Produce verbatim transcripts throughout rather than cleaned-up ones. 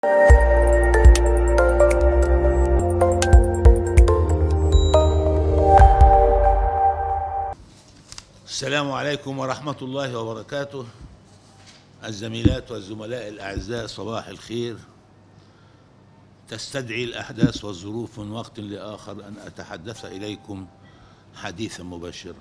السلام عليكم ورحمة الله وبركاته. الزميلات والزملاء الأعزاء، صباح الخير. تستدعي الأحداث والظروف من وقت لآخر أن أتحدث إليكم حديثا مباشرا.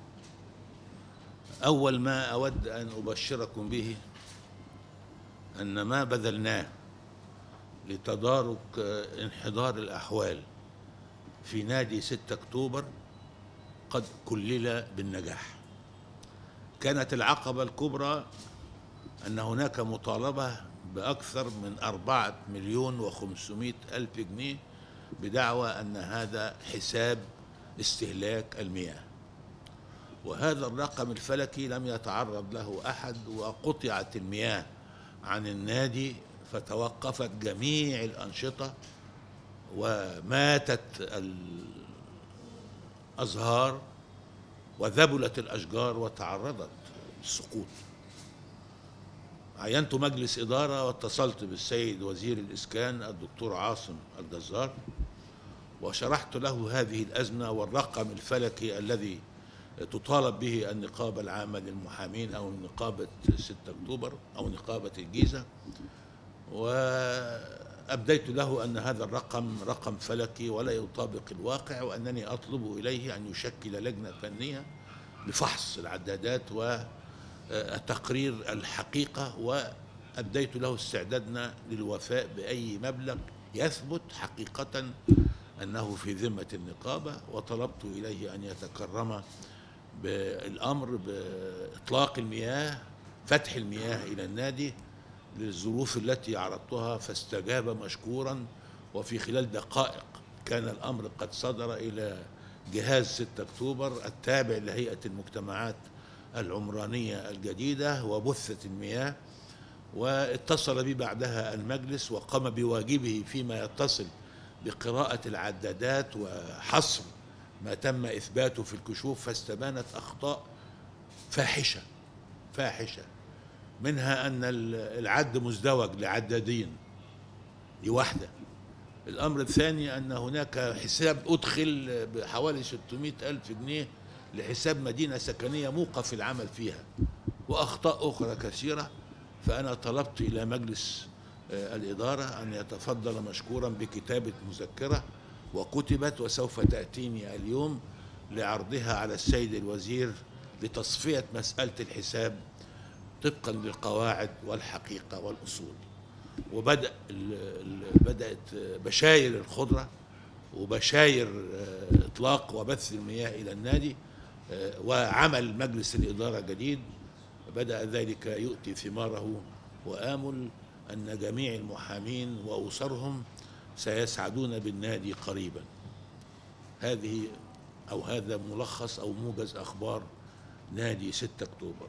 أول ما أود أن أبشركم به أن ما بذلناه لتدارك انحدار الأحوال في نادي ستة أكتوبر قد كلل بالنجاح. كانت العقبة الكبرى أن هناك مطالبة بأكثر من أربعة مليون وخمسمائة ألف جنيه بدعوى أن هذا حساب استهلاك المياه، وهذا الرقم الفلكي لم يتعرض له أحد، وقطعت المياه عن النادي فتوقفت جميع الأنشطة وماتت الأزهار وذبلت الأشجار وتعرضت للسقوط. عينت مجلس إدارة واتصلت بالسيد وزير الإسكان الدكتور عاصم الجزار وشرحت له هذه الأزمة والرقم الفلكي الذي تطالب به النقابة العامة للمحامين أو نقابة ستة أكتوبر أو نقابة الجيزة، وأبديت له أن هذا الرقم رقم فلكي ولا يطابق الواقع، وأنني أطلب إليه أن يشكل لجنة فنية لفحص العدادات وتقرير الحقيقة، وأبديت له استعدادنا للوفاء بأي مبلغ يثبت حقيقة أنه في ذمة النقابة، وطلبت إليه أن يتكرم بالأمر بإطلاق المياه، فتح المياه إلى النادي للظروف التي عرضتها، فاستجاب مشكورا. وفي خلال دقائق كان الأمر قد صدر إلى جهاز ستة أكتوبر التابع لهيئة المجتمعات العمرانية الجديدة، وبثت المياه. واتصل بي بعدها المجلس وقام بواجبه فيما يتصل بقراءة العدادات وحصر ما تم إثباته في الكشوف، فاستبانت أخطاء فاحشة فاحشة منها أن العد مزدوج لعدادين، دي واحدة. الأمر الثاني أن هناك حساب أدخل بحوالي ستمائة ألف جنيه لحساب مدينة سكنية موقف العمل فيها، وأخطاء أخرى كثيرة. فأنا طلبت إلى مجلس الإدارة أن يتفضل مشكورا بكتابة مذكرة، وكتبت وسوف تأتيني اليوم لعرضها على السيد الوزير لتصفية مسألة الحساب طبقا للقواعد والحقيقة والأصول. وبدأ بدأت بشاير الخضرة وبشاير إطلاق وبث المياه إلى النادي، وعمل مجلس الإدارة جديد بدأ ذلك يؤتي ثماره، وآمل أن جميع المحامين وأسرهم سيسعدون بالنادي قريبا. هذه أو هذا ملخص أو موجز أخبار نادي ستة أكتوبر.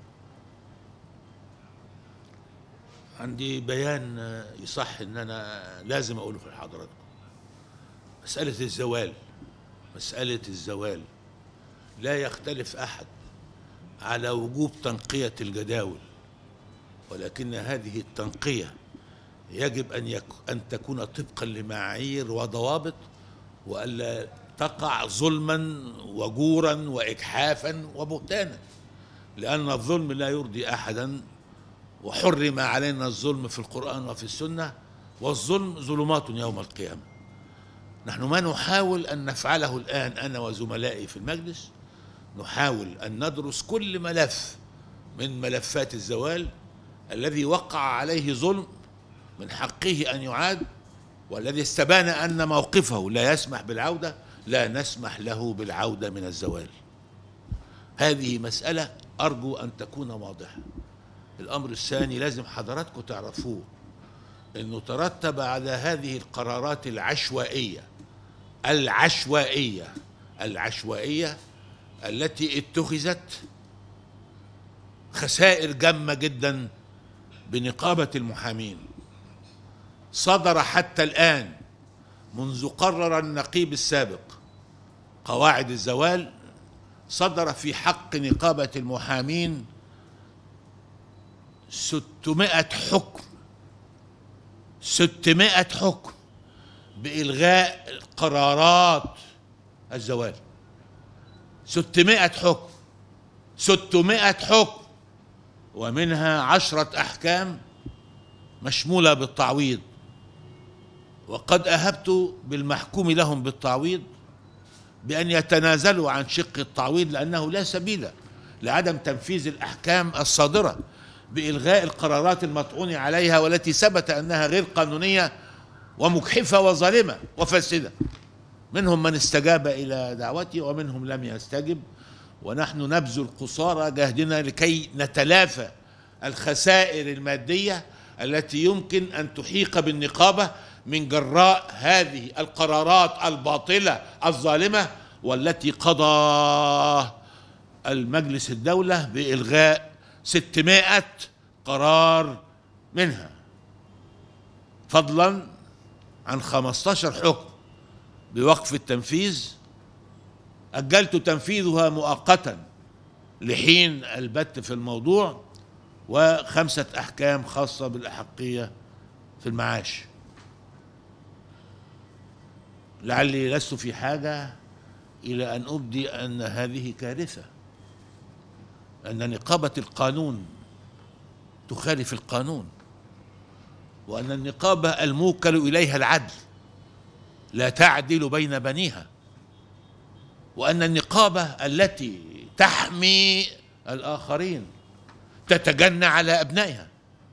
عندي بيان يصح ان انا لازم اقوله في حضراتكم. مسألة الزوال، مسألة الزوال لا يختلف احد على وجوب تنقية الجداول، ولكن هذه التنقية يجب ان يك ان تكون طبقا لمعايير وضوابط، والا تقع ظلما وجورا واجحافا وبهتانا، لان الظلم لا يرضي احدا، وحرم علينا الظلم في القرآن وفي السنة، والظلم ظلمات يوم القيامة. نحن ما نحاول أن نفعله الآن أنا وزملائي في المجلس، نحاول أن ندرس كل ملف من ملفات الزوال الذي وقع عليه ظلم من حقه أن يعاد، والذي استبان أن موقفه لا يسمح بالعودة، لا نسمح له بالعودة من الزوال. هذه مسألة أرجو أن تكون واضحة. الأمر الثاني لازم حضراتكم تعرفوه، أنه ترتب على هذه القرارات العشوائية العشوائية العشوائية التي اتخذت خسائر جمة جدا بنقابة المحامين. صدر حتى الآن منذ قرر النقيب السابق قواعد الزوال، صدر في حق نقابة المحامين ستمائة حكم ستمائة حكم بإلغاء قرارات الزوال. ستمائة حكم، ستمائة حكم، ومنها عشرة أحكام مشمولة بالتعويض. وقد أهبت بالمحكوم لهم بالتعويض بأن يتنازلوا عن شق التعويض، لأنه لا سبيل لعدم تنفيذ الأحكام الصادرة بإلغاء القرارات المطعون عليها والتي ثبت أنها غير قانونية ومجحفة وظالمة وفاسدة. منهم من استجاب إلى دعوتي ومنهم لم يستجب، ونحن نبذل قصارى جهدنا لكي نتلافى الخسائر المادية التي يمكن أن تحيق بالنقابة من جراء هذه القرارات الباطلة الظالمة، والتي قضى المجلس الدولة بإلغاء ستمائة قرار منها، فضلا عن خمسة عشر حكم بوقف التنفيذ أجلت تنفيذها مؤقتا لحين البت في الموضوع، وخمسة أحكام خاصة بالأحقية في المعاش. لعلي لست في حاجة إلى أن أبدي أن هذه كارثة، أن نقابة القانون تخالف القانون، وأن النقابة الموكل إليها العدل لا تعدل بين بنيها، وأن النقابة التي تحمي الآخرين تتجنى على أبنائها،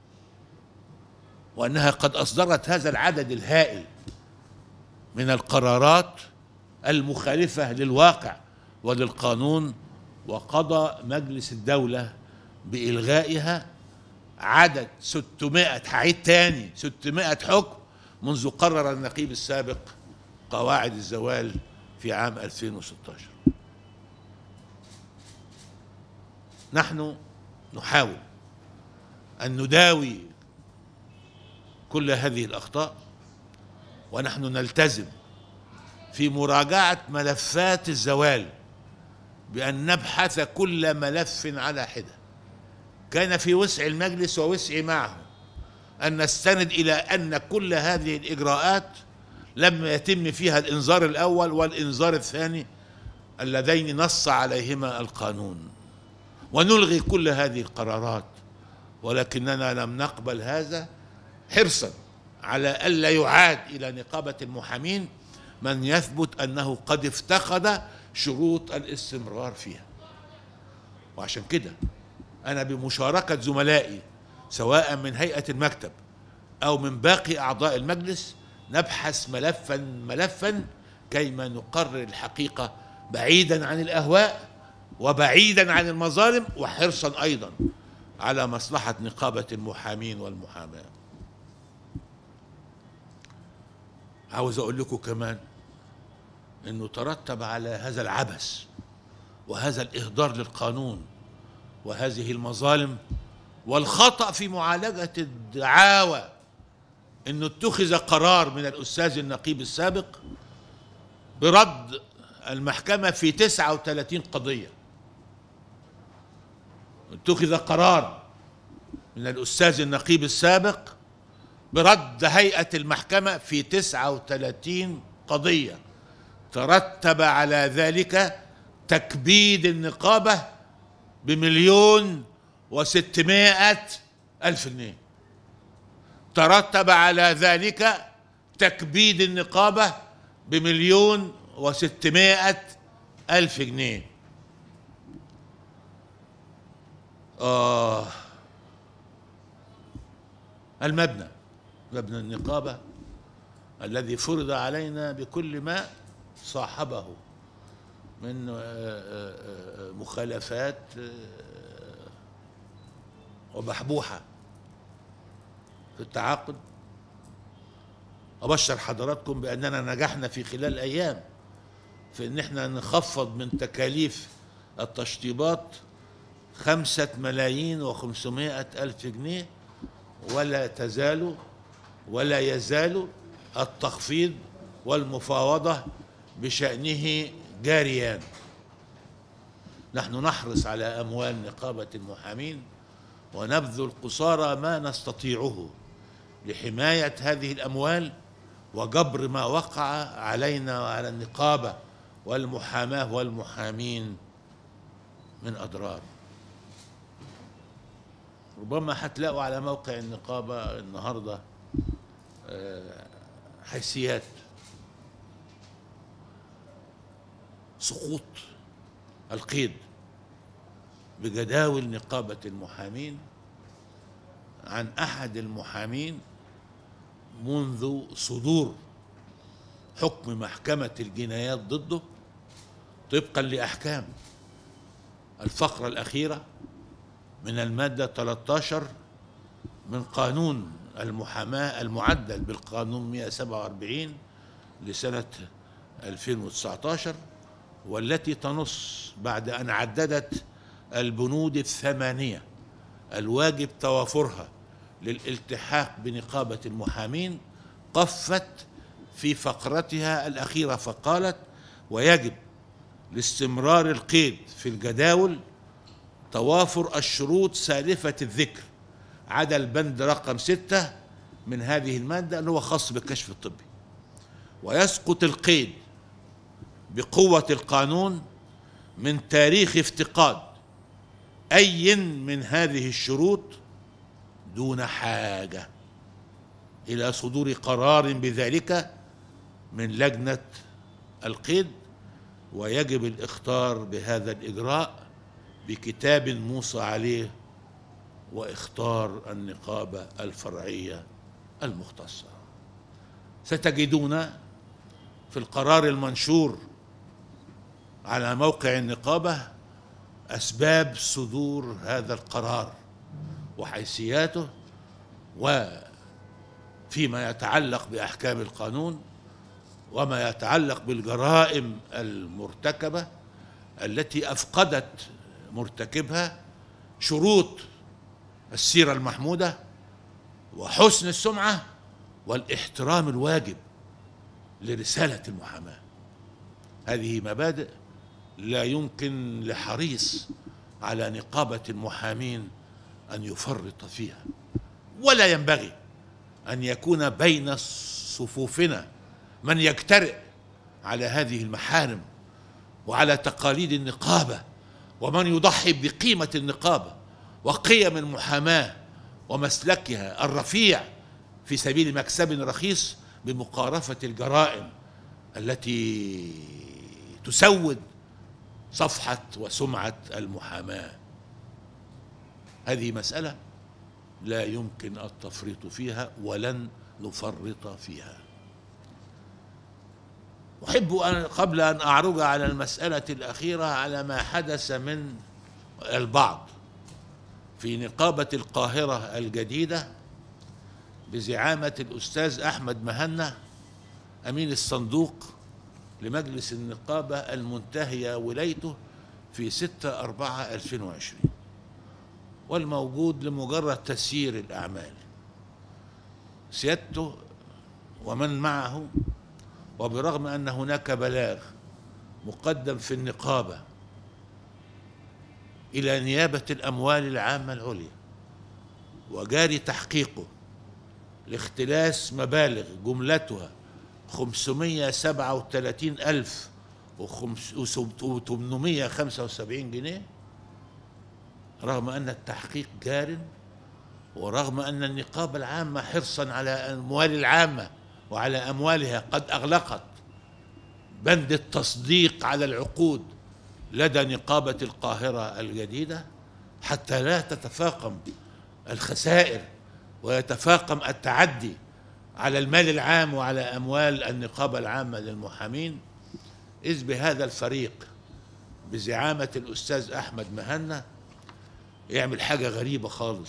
وأنها قد أصدرت هذا العدد الهائل من القرارات المخالفة للواقع وللقانون. وقضى مجلس الدولة بإلغائها عدد ستمائة، هعيد تاني، ستمائة حكم منذ قرر النقيب السابق قواعد الزوال في عام ألفين وستة عشر. نحن نحاول أن نداوي كل هذه الأخطاء، ونحن نلتزم في مراجعة ملفات الزوال بأن نبحث كل ملف على حدة. كان في وسع المجلس ووسعي معه أن نستند إلى أن كل هذه الإجراءات لم يتم فيها الإنذار الأول والإنذار الثاني اللذين نص عليهما القانون، ونلغي كل هذه القرارات. ولكننا لم نقبل هذا حرصا على ألا يعاد إلى نقابة المحامين من يثبت أنه قد افتقد شروط الاستمرار فيها. وعشان كده أنا بمشاركة زملائي سواء من هيئة المكتب أو من باقي أعضاء المجلس نبحث ملفا ملفا كيما نقرر الحقيقة بعيدا عن الأهواء وبعيدا عن المظالم، وحرصا أيضا على مصلحة نقابة المحامين والمحاماة. عاوز أقول لكم كمان أنه ترتب على هذا العبث وهذا الإهدار للقانون وهذه المظالم والخطأ في معالجة الدعاوى أنه اتخذ قرار من الأستاذ النقيب السابق برد المحكمة في تسعة وثلاثين قضية. اتخذ قرار من الأستاذ النقيب السابق برد هيئة المحكمة في تسعة وثلاثين قضية، ترتب على ذلك تكبيد النقابة بمليون وستمائة ألف جنيه. ترتب على ذلك تكبيد النقابة بمليون وستمائة ألف جنيه. آه المبنى، مبنى النقابة الذي فرض علينا بكل ما صاحبه من مخالفات وبحبوحة في التعاقد. أبشر حضراتكم بأننا نجحنا في خلال أيام في أن احنا نخفض من تكاليف التشطيبات خمسة ملايين وخمسمائة ألف جنيه، ولا تزال ولا يزال التخفيض والمفاوضة بشأنه جاريان. نحن نحرص على أموال نقابة المحامين ونبذل قصارى ما نستطيعه لحماية هذه الأموال وجبر ما وقع علينا وعلى النقابة والمحاماة والمحامين من أضرار. ربما هتلاقوا على موقع النقابة النهاردة حيثيات سقوط القيد بجداول نقابة المحامين عن أحد المحامين منذ صدور حكم محكمة الجنايات ضده طبقا لأحكام الفقرة الأخيرة من المادة ثلاثة عشر من قانون المحاماة المعدل بالقانون مئة وسبعة وأربعين لسنة ألفين وتسعة عشر، والتي تنص بعد أن عددت البنود الثمانية الواجب توافرها للالتحاق بنقابة المحامين، قفت في فقرتها الأخيرة فقالت: ويجب لاستمرار القيد في الجداول توافر الشروط سالفة الذكر عدا البند رقم ستة من هذه المادة اللي هو خاص بالكشف الطبي، ويسقط القيد بقوة القانون من تاريخ افتقاد أي من هذه الشروط دون حاجة إلى صدور قرار بذلك من لجنة القيد، ويجب الإخطار بهذا الإجراء بكتاب موصى عليه واختار النقابة الفرعية المختصة. ستجدون في القرار المنشور على موقع النقابة أسباب صدور هذا القرار وحيثياته وفيما يتعلق بأحكام القانون وما يتعلق بالجرائم المرتكبة التي أفقدت مرتكبها شروط السيرة المحمودة وحسن السمعة والاحترام الواجب لرسالة المحاماة. هذه مبادئ لا يمكن لحريص على نقابة المحامين أن يفرط فيها، ولا ينبغي أن يكون بين صفوفنا من يجترئ على هذه المحارم وعلى تقاليد النقابة، ومن يضحي بقيمة النقابة وقيم المحاماة ومسلكها الرفيع في سبيل مكسب رخيص بمقارفة الجرائم التي تسود صفحة وسمعة المحاماة. هذه مسألة لا يمكن التفريط فيها ولن نفرط فيها. أحب أن قبل أن أعرج على المسألة الأخيرة على ما حدث من البعض في نقابة القاهرة الجديدة بزعامة الأستاذ أحمد مهنا أمين الصندوق لمجلس النقابة المنتهية ولايته في ستة أربعة ألفين وعشرين، والموجود لمجرد تسيير الأعمال. سيادته ومن معه، وبرغم أن هناك بلاغ مقدم في النقابة إلى نيابة الأموال العامة العليا وجاري تحقيقه لاختلاس مبالغ جملتها خمسمائة وسبعة وثلاثين ألف وثمانمائة وخمسة وسبعين جنيه، رغم أن التحقيق جار ورغم أن النقابة العامة حرصا على الأموال العامة وعلى أموالها قد أغلقت بند التصديق على العقود لدى نقابة القاهرة الجديدة حتى لا تتفاقم الخسائر ويتفاقم التعدي على المال العام وعلى أموال النقابة العامة للمحامين، إذ بهذا الفريق بزعامة الأستاذ أحمد مهنا يعمل حاجة غريبة خالص.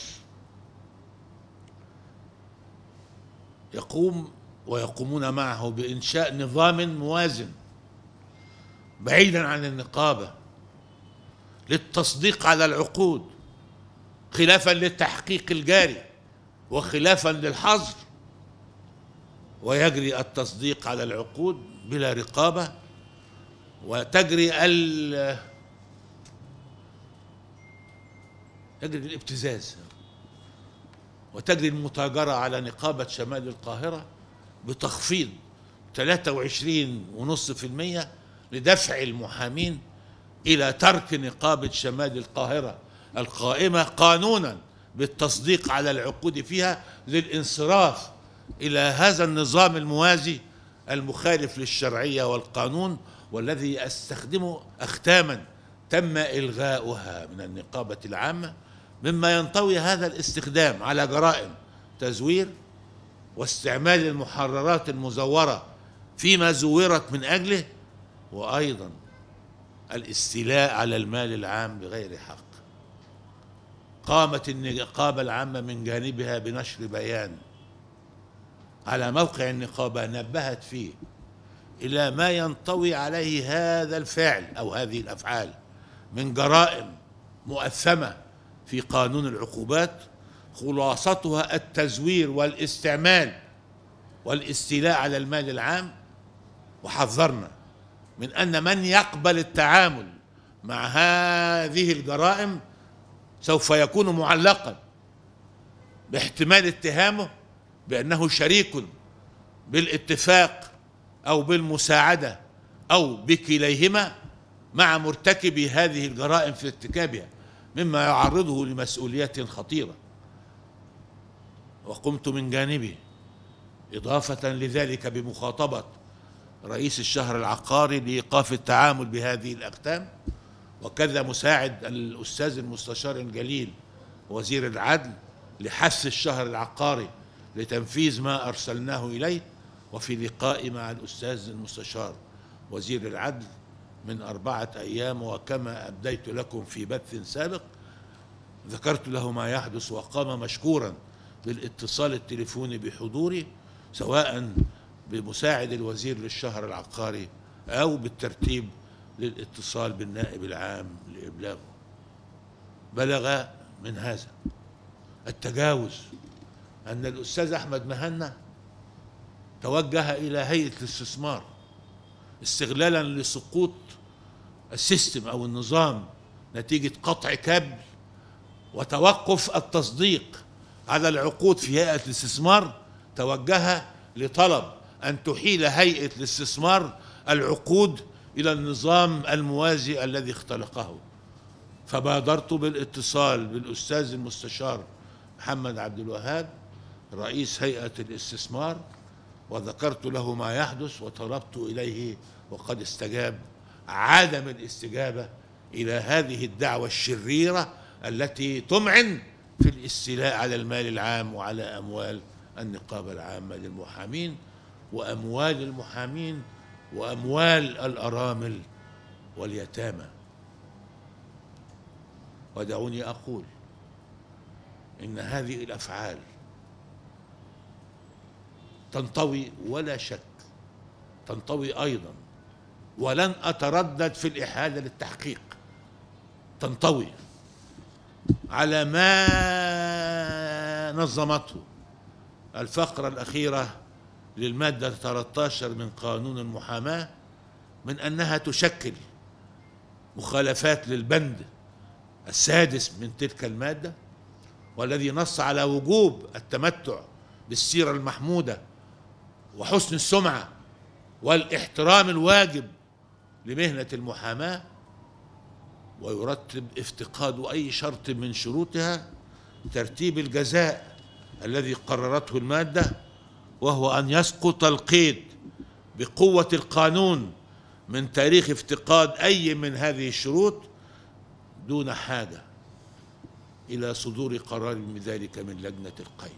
يقوم ويقومون معه بإنشاء نظام موازن بعيدا عن النقابة للتصديق على العقود خلافا للتحقيق الجاري وخلافا للحظر، ويجري التصديق على العقود بلا رقابة، وتجري ال يجري الابتزاز وتجري المتاجرة على نقابة شمال القاهرة بتخفيض ثلاثة وعشرين فاصلة خمسة بالمئة لدفع المحامين إلى ترك نقابة شمال القاهرة القائمة قانونا بالتصديق على العقود فيها للانصراف إلى هذا النظام الموازي المخالف للشرعية والقانون، والذي يستخدمه أختاما تم إلغاؤها من النقابة العامة، مما ينطوي هذا الاستخدام على جرائم تزوير واستعمال المحررات المزورة فيما زورت من أجله، وأيضا الاستيلاء على المال العام بغير حق. قامت النقابة العامة من جانبها بنشر بيان على موقع النقابة نبهت فيه إلى ما ينطوي عليه هذا الفعل أو هذه الأفعال من جرائم مؤثمة في قانون العقوبات، خلاصتها التزوير والاستعمال والاستيلاء على المال العام. وحذرنا من أن من يقبل التعامل مع هذه الجرائم سوف يكون معلقا باحتمال اتهامه بأنه شريك بالاتفاق أو بالمساعدة أو بكليهما مع مرتكب هذه الجرائم في ارتكابها، مما يعرضه لمسؤوليات خطيرة. وقمت من جانبي إضافة لذلك بمخاطبة رئيس الشهر العقاري لإيقاف التعامل بهذه الأقسام، وكذا مساعد الأستاذ المستشار الجليل وزير العدل لحث الشهر العقاري لتنفيذ ما أرسلناه إليه. وفي لقاء مع الأستاذ المستشار وزير العدل من أربعة أيام، وكما أبديت لكم في بث سابق، ذكرت له ما يحدث، وقام مشكورا بالاتصال التليفوني بحضوري، سواء بمساعد الوزير للشهر العقاري أو بالترتيب للاتصال بالنائب العام لإبلاغه. بلغ من هذا التجاوز أن الأستاذ أحمد مهنا توجه إلى هيئة الاستثمار استغلالا لسقوط السيستم أو النظام نتيجة قطع كابل وتوقف التصديق على العقود في هيئة الاستثمار. توجه لطلب أن تحيل هيئة الاستثمار العقود إلى النظام الموازي الذي اختلقه. فبادرت بالاتصال بالأستاذ المستشار محمد عبد الوهاب رئيس هيئة الاستثمار، وذكرت له ما يحدث وطلبت إليه، وقد استجاب عدم الاستجابة إلى هذه الدعوة الشريرة التي تمعن في الاستيلاء على المال العام وعلى أموال النقابة العامة للمحامين وأموال المحامين وأموال الأرامل واليتامى. ودعوني أقول إن هذه الأفعال تنطوي ولا شك تنطوي أيضا، ولن أتردد في الإحالة للتحقيق، تنطوي على ما نظمته الفقرة الأخيرة للمادة ثلاثة عشر من قانون المحاماة من أنها تشكل مخالفات للبند السادس من تلك المادة، والذي نص على وجوب التمتع بالسيرة المحمودة وحسن السمعة والاحترام الواجب لمهنة المحاماة، ويرتب افتقاد أي شرط من شروطها ترتيب الجزاء الذي قررته المادة، وهو أن يسقط القيد بقوة القانون من تاريخ افتقاد أي من هذه الشروط دون حاجة إلى صدور قرار بذلك من لجنة القيد.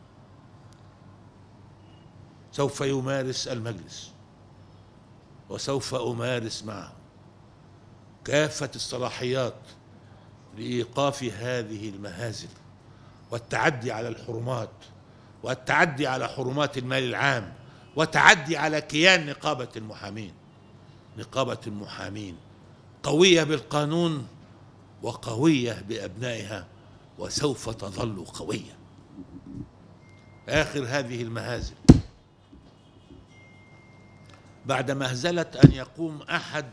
سوف يمارس المجلس وسوف أمارس معه كافة الصلاحيات لإيقاف هذه المهازل والتعدي على الحرمات والتعدي على حرمات المال العام وتعدي على كيان نقابة المحامين. نقابة المحامين قوية بالقانون وقوية بأبنائها وسوف تظل قوية. آخر هذه المهازل بعد مهزلة أن يقوم أحد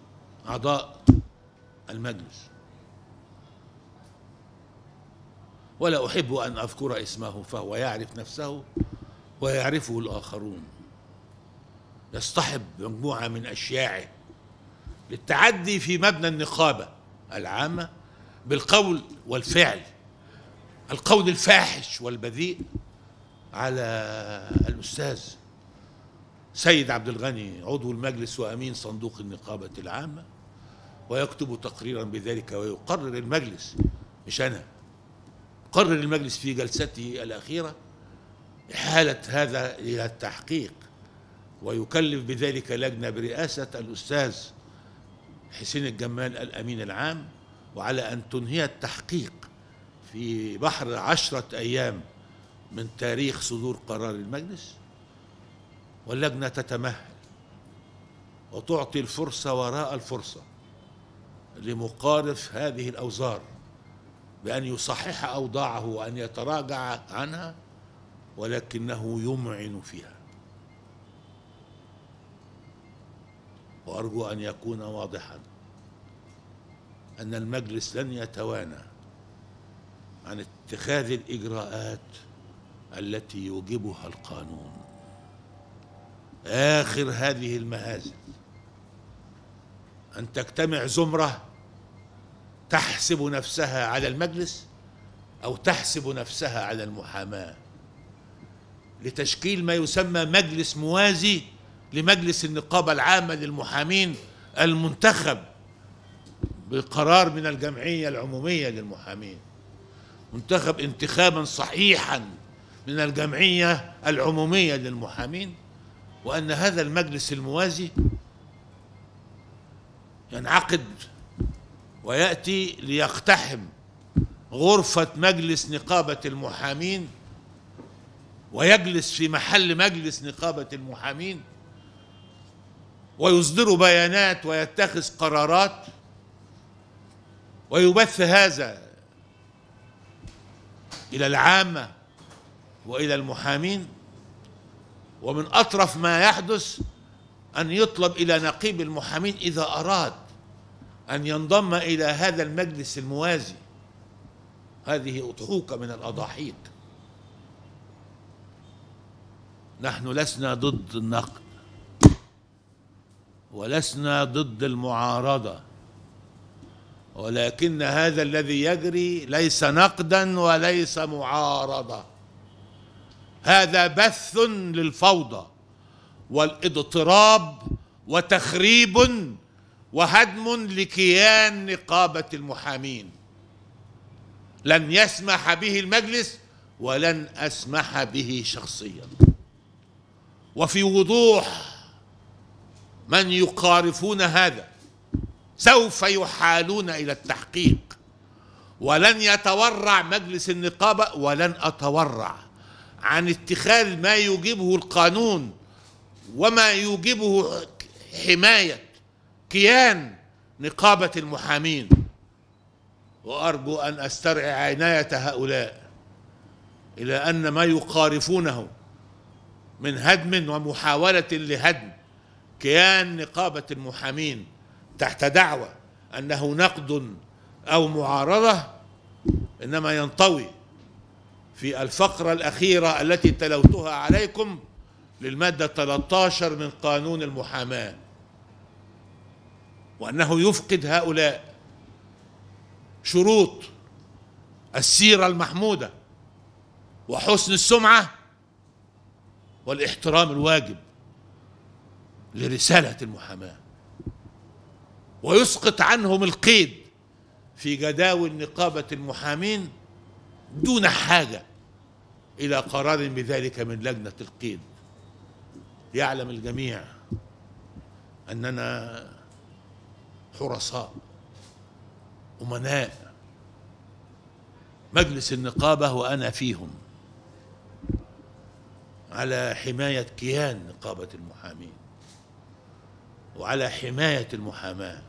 أعضاء المجلس ولا أحب أن أذكر اسمه، فهو يعرف نفسه ويعرفه الآخرون. يصطحب مجموعة من أشياعه للتعدي في مبنى النقابة العامة بالقول والفعل، القول الفاحش والبذيء على الأستاذ سيد عبد الغني عضو المجلس وأمين صندوق النقابة العامة، ويكتب تقريرا بذلك ويقرر المجلس، مش أنا، قرر المجلس في جلسته الأخيرة إحالة هذا إلى التحقيق، ويكلف بذلك لجنة برئاسة الأستاذ حسين الجمال الأمين العام، وعلى أن تنهي التحقيق في بحر عشرة أيام من تاريخ صدور قرار المجلس، واللجنة تتمهل وتعطي الفرصة وراء الفرصة لمقارف هذه الأوزار بأن يصحح أوضاعه وأن يتراجع عنها، ولكنه يمعن فيها. وأرجو أن يكون واضحا أن المجلس لن يتوانى عن اتخاذ الإجراءات التي يوجبها القانون. آخر هذه المهازل أن تجتمع زمرة تحسب نفسها على المجلس أو تحسب نفسها على المحاماة لتشكيل ما يسمى مجلس موازي لمجلس النقابة العامة للمحامين المنتخب بقرار من الجمعية العمومية للمحامين، منتخب انتخابا صحيحا من الجمعية العمومية للمحامين، وأن هذا المجلس الموازي ينعقد ويأتي ليقتحم غرفة مجلس نقابة المحامين ويجلس في محل مجلس نقابة المحامين ويصدر بيانات ويتخذ قرارات ويبث هذا إلى العامة وإلى المحامين. ومن أطرف ما يحدث أن يطلب إلى نقيب المحامين إذا أراد أن ينضم إلى هذا المجلس الموازي. هذه أضحوكة من الأضاحيك. نحن لسنا ضد النقد ولسنا ضد المعارضة، ولكن هذا الذي يجري ليس نقدا وليس معارضة، هذا بث للفوضى والاضطراب وتخريب وهدم لكيان نقابة المحامين. لن يسمح به المجلس ولن أسمح به شخصيا. وفي وضوح من يقارفون هذا سوف يحالون إلى التحقيق، ولن يتورع مجلس النقابة ولن أتورع عن اتخاذ ما يوجبه القانون وما يوجبه حماية كيان نقابة المحامين. وأرجو أن أسترعي عناية هؤلاء إلى أن ما يقارفونه من هدم ومحاولة لهدم كيان نقابة المحامين تحت دعوى أنه نقد أو معارضة إنما ينطوي في الفقرة الأخيرة التي تلوتها عليكم للمادة ثلاثة عشر من قانون المحاماة، وأنه يفقد هؤلاء شروط السيرة المحمودة وحسن السمعة والاحترام الواجب لرسالة المحاماة، ويسقط عنهم القيد في جداول نقابة المحامين دون حاجة إلى قرار بذلك من لجنة القيد. يعلم الجميع أننا حرصاء أمناء مجلس النقابة وأنا فيهم على حماية كيان نقابة المحامين وعلى حماية المحاماة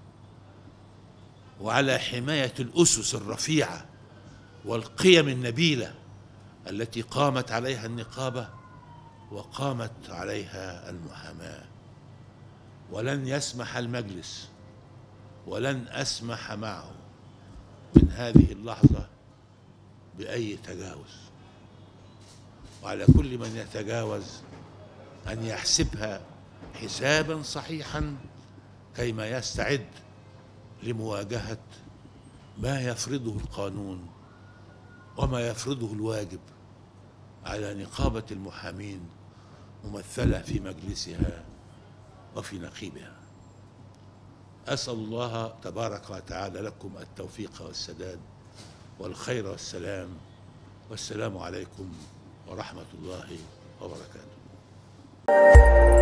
وعلى حماية الأسس الرفيعة والقيم النبيلة التي قامت عليها النقابة وقامت عليها المحاماة. ولن يسمح المجلس ولن أسمح معه من هذه اللحظة بأي تجاوز، وعلى كل من يتجاوز أن يحسبها حسابا صحيحا كيما يستعد لمواجهة ما يفرضه القانون وما يفرضه الواجب على نقابة المحامين ممثلة في مجلسها وفي نقيبها. أسأل الله تبارك وتعالى لكم التوفيق والسداد والخير والسلام، والسلام عليكم ورحمة الله وبركاته.